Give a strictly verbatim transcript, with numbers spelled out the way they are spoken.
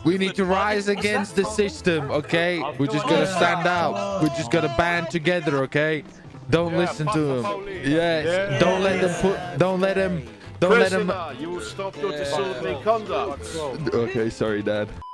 We need to rise against the system, okay? We're just gonna stand out. We're just gonna band together, okay? Don't listen to him. Yes. Don't let them put. Don't let him. Don't let him. You will stop your disorderly conduct. Okay, sorry, Dad.